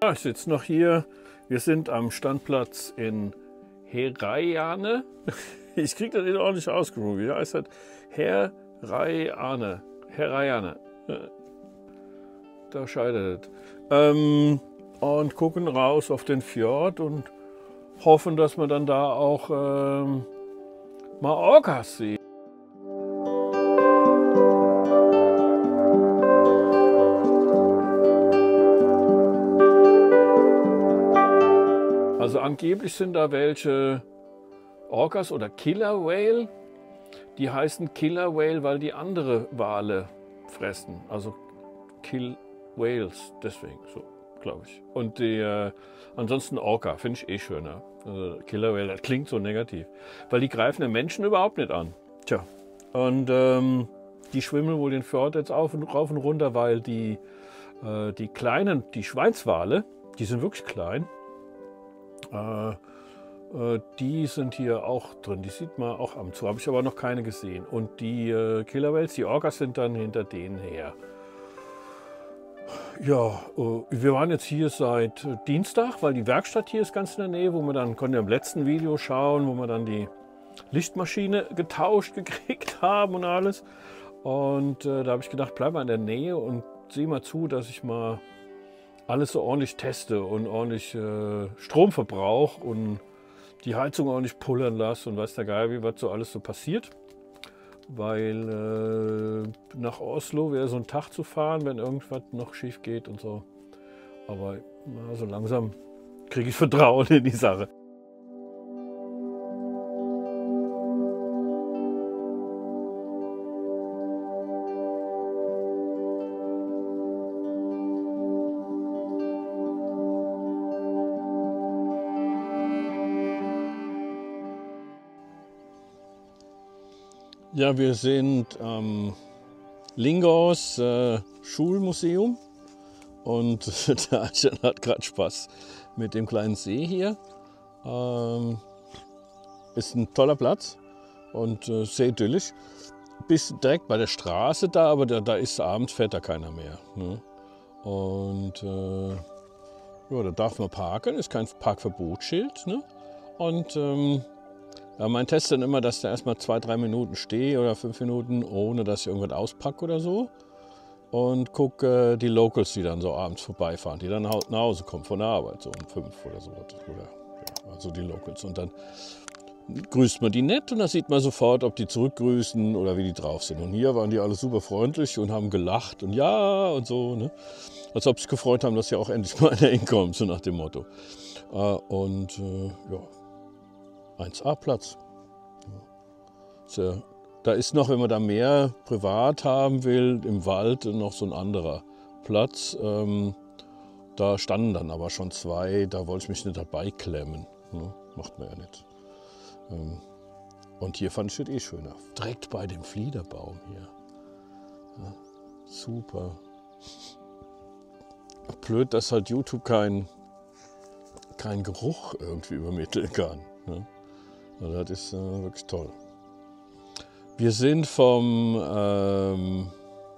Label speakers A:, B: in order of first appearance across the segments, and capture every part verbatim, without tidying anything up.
A: Ja, ich sitze noch hier. Wir sind am Standplatz in Heraiane. Ich kriege das nicht ordentlich ausgesprochen. Wie heißt das? Heraiane. Heraiane. Da scheitert es. Ähm, und gucken raus auf den Fjord und hoffen, dass wir dann da auch ähm, mal Orcas sehen. Also angeblich sind da welche Orcas oder Killer Whale. Die heißen Killer Whale, weil die andere Wale fressen. Also Kill Whales, deswegen so, glaube ich. Und die, äh, ansonsten Orca, finde ich eh schöner. Also Killer Whale, das klingt so negativ. Weil die greifen den Menschen überhaupt nicht an. Tja, und ähm, die schwimmen wohl den Fjord jetzt auf und rauf und runter, weil die, äh, die kleinen, die Schweinswale, die sind wirklich klein. Äh, äh, die sind hier auch drin, die sieht man auch ab und zu, habe ich aber noch keine gesehen. Und die äh, Killer Whales, die Orcas, sind dann hinter denen her. Ja, äh, wir waren jetzt hier seit äh, Dienstag, weil die Werkstatt hier ist ganz in der Nähe, wo wir dann, konnten wir im letzten Video schauen, wo wir dann die Lichtmaschine getauscht gekriegt haben und alles. Und äh, da habe ich gedacht, bleib mal in der Nähe und sieh mal zu, dass ich mal alles so ordentlich teste und ordentlich äh, Stromverbrauch und die Heizung ordentlich pullern lasse und weiß der Geier, wie was so alles so passiert. Weil äh, nach Oslo wäre so ein Tag zu fahren, wenn irgendwas noch schief geht und so. Aber na, so langsam kriege ich Vertrauen in die Sache. Ja, wir sind am Lingås äh, Schulmuseum und der Arjan hat gerade Spaß mit dem kleinen See hier. Ähm, ist ein toller Platz und äh, sehr idyllisch. Bis direkt bei der Straße da, aber da, da ist abends, fährt da keiner mehr. Ne? Und äh, ja, da darf man parken, ist kein Parkverbotsschild. Ne? Und ähm, ja, mein Test ist dann immer, dass ich da erstmal zwei, drei Minuten stehe oder fünf Minuten, ohne dass ich irgendwas auspacke oder so. Und gucke äh, die Locals, die dann so abends vorbeifahren, die dann nach Hause kommen von der Arbeit, so um fünf oder so. Oder, ja, also die Locals. Und dann grüßt man die nett und dann sieht man sofort, ob die zurückgrüßen oder wie die drauf sind. Und hier waren die alle super freundlich und haben gelacht und ja und so. Ne? Als ob sie sich gefreut haben, dass ja auch endlich mal einer hinkommt, so nach dem Motto. Äh, und äh, ja. eins A Platz. Ja. Da ist noch, wenn man da mehr privat haben will, im Wald noch so ein anderer Platz. Ähm, da standen dann aber schon zwei, da wollte ich mich nicht dabei klemmen. Ne? Macht man ja nicht. Ähm, und hier fand ich es eh schöner. Direkt bei dem Fliederbaum hier. Ja, super. Blöd, dass halt YouTube keinen kein Geruch irgendwie übermitteln kann. Ne? Also das ist äh, wirklich toll. Wir sind vom, ähm,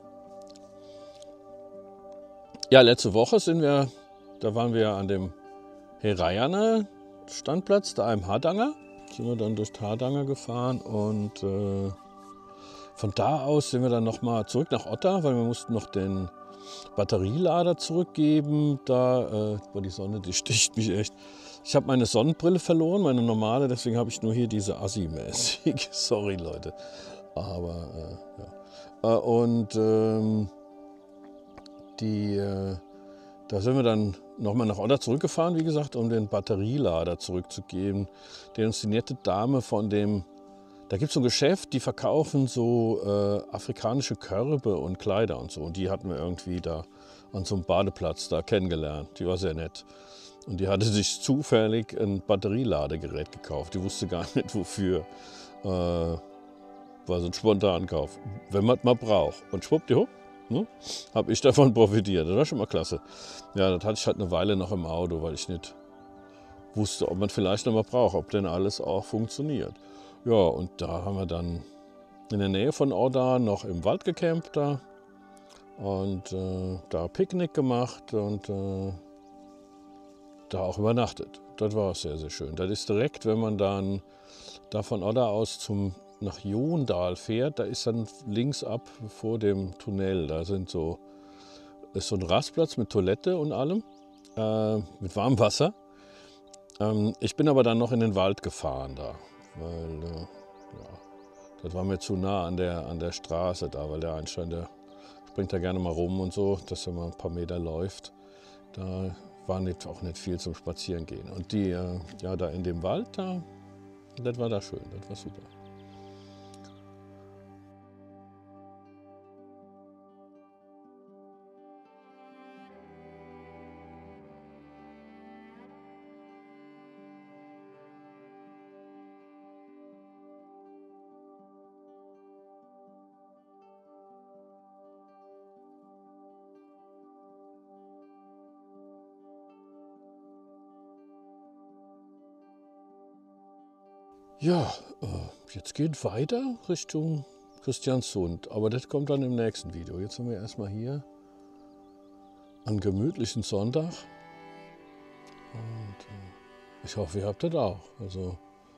A: ja, letzte Woche sind wir, da waren wir an dem Heraiane Standplatz, da im Hardanger. Sind wir dann durch Hardanger gefahren und äh, von da aus sind wir dann nochmal zurück nach Otta, weil wir mussten noch den Batterielader zurückgeben. Da, äh, boah, die Sonne, die sticht mich echt. Ich habe meine Sonnenbrille verloren, meine normale, deswegen habe ich nur hier diese Assi-mäßig. Sorry, Leute. Aber, äh, ja. Äh, und ähm, die, äh, da sind wir dann nochmal nach Otta zurückgefahren, wie gesagt, um den Batterielader zurückzugeben, den uns die nette Dame von dem, da gibt es so ein Geschäft, die verkaufen so äh, afrikanische Körbe und Kleider und so. Und die hatten wir irgendwie da an so einem Badeplatz da kennengelernt. Die war sehr nett. Und die hatte sich zufällig ein Batterieladegerät gekauft. Die wusste gar nicht, wofür. Äh, war so ein Spontankauf. Wenn man es mal braucht. Und schwuppdiwupp, ne, habe ich davon profitiert. Das war schon mal klasse. Ja, das hatte ich halt eine Weile noch im Auto, weil ich nicht wusste, ob man vielleicht noch mal braucht, ob denn alles auch funktioniert. Ja, und da haben wir dann in der Nähe von Odda noch im Wald gecampt da und äh, da Picknick gemacht und äh, da auch übernachtet. Das war auch sehr, sehr schön. Das ist direkt, wenn man dann da von Odda aus zum, nach Jondal fährt, da ist dann links ab vor dem Tunnel, da sind so, ist so ein Rastplatz mit Toilette und allem, äh, mit warmem Wasser. Ähm, ich bin aber dann noch in den Wald gefahren da, weil äh, ja, das war mir zu nah an der, an der Straße da, weil der Einstein, der springt da gerne mal rum und so, dass er mal ein paar Meter läuft. Da war nicht, auch nicht viel zum Spazierengehen. Und die, äh, ja, da in dem Wald, da, das war da schön, das war super. Ja, äh, jetzt geht weiter Richtung Christiansund, aber das kommt dann im nächsten Video. Jetzt sind wir erstmal hier an gemütlichen Sonntag und äh, ich hoffe, ihr habt das auch. Also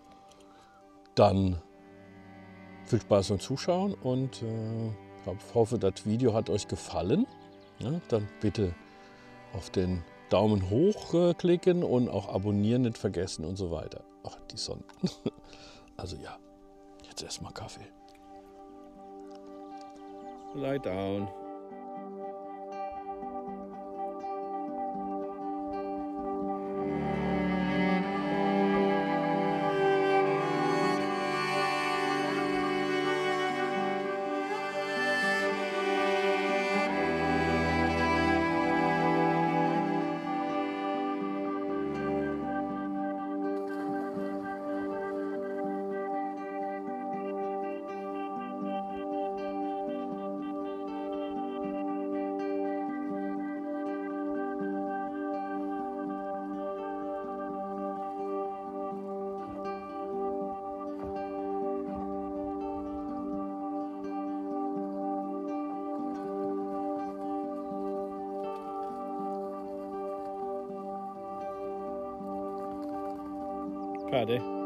A: dann viel Spaß beim Zuschauen und äh, hoffe, das Video hat euch gefallen. Ja, dann bitte auf den Daumen hoch äh, klicken und auch abonnieren nicht vergessen und so weiter. Ach, die Sonne. Also ja, jetzt erstmal Kaffee. Lie down. Paddy.